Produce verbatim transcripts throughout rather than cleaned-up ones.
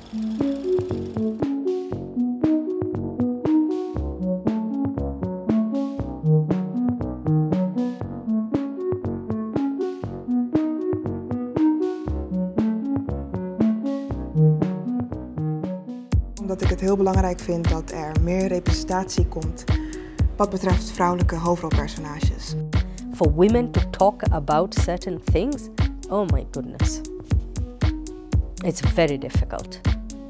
Omdat ik het heel belangrijk vind dat er meer representatie komt wat betreft vrouwelijke hoofdrolpersonages. For women to talk about certain things, oh my goodness. It's very difficult.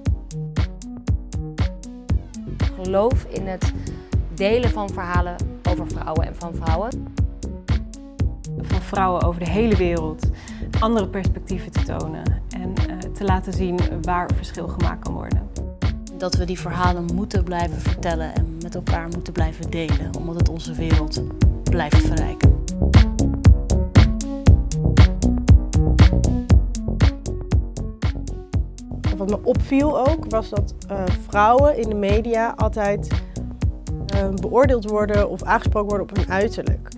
Ik geloof in het delen van verhalen over vrouwen en van vrouwen. Van vrouwen over de hele wereld andere perspectieven te tonen en uh, te laten zien waar verschil gemaakt kan worden. Dat we die verhalen moeten blijven vertellen en met elkaar moeten blijven delen, omdat het onze wereld blijft verrijken. Wat me opviel ook, was dat uh, vrouwen in de media altijd uh, beoordeeld worden of aangesproken worden op hun uiterlijk.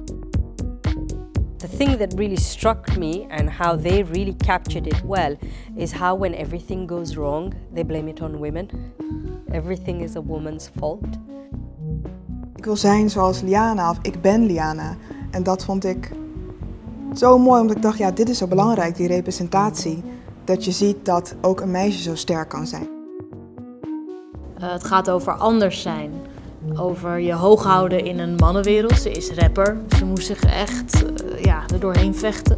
The thing that really struck me and how they really captured it well is how when everything goes wrong, they blame it on women. Everything is a woman's fault. Ik wil zijn zoals Liana, of ik ben Liana. En dat vond ik zo mooi, omdat ik dacht, ja, dit is zo belangrijk, die representatie. Dat je ziet dat ook een meisje zo sterk kan zijn. Uh, het gaat over anders zijn. Over je hoog houden in een mannenwereld. Ze is rapper. Ze moest zich echt uh, ja, er doorheen vechten.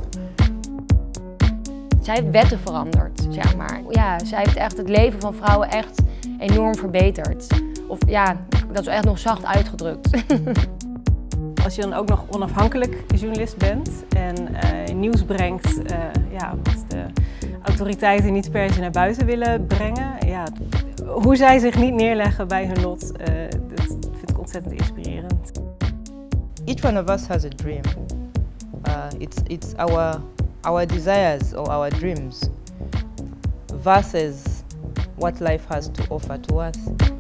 Zij heeft wetten veranderd, zeg maar. Ja, zij heeft echt het leven van vrouwen echt enorm verbeterd. Of ja, dat is echt nog zacht uitgedrukt. Als je dan ook nog onafhankelijk journalist bent en uh, nieuws brengt uh, ja, wat de autoriteiten niet per se naar buiten willen brengen. Ja, hoe zij zich niet neerleggen bij hun lot, uh, dat vind ik ontzettend inspirerend. Each one of us has a dream. Uh, it's it's our, our desires or our dreams versus what life has to offer to us.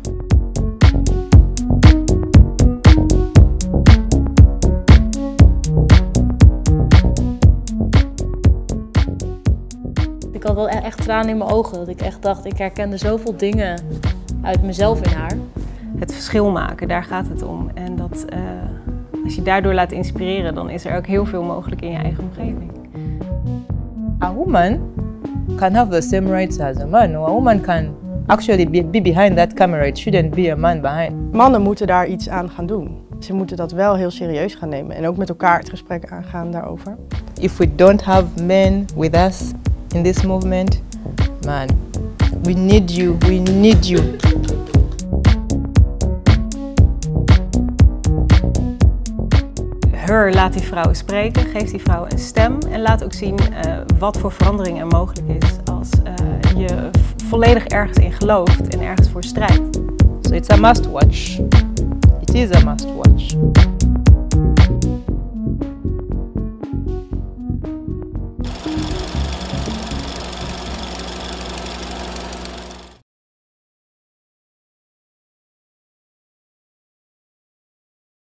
Ik had wel echt tranen in mijn ogen, dat ik echt dacht, ik herkende zoveel dingen uit mezelf in haar. Het verschil maken, daar gaat het om. En dat, uh, als je daardoor laat inspireren, dan is er ook heel veel mogelijk in je eigen omgeving. A woman can have the same rights as a man. A woman can actually be, be behind that camera. It shouldn't be a man behind. Mannen moeten daar iets aan gaan doen. Ze moeten dat wel heel serieus gaan nemen en ook met elkaar het gesprek aangaan daarover. If we don't have men with us in this movement, man, we need you, we need you. Her laat die vrouwen spreken, geeft die vrouwen een stem en laat ook zien uh, wat voor verandering er mogelijk is als uh, je volledig ergens in gelooft en ergens voor strijdt. So it's a must watch. It is a must watch.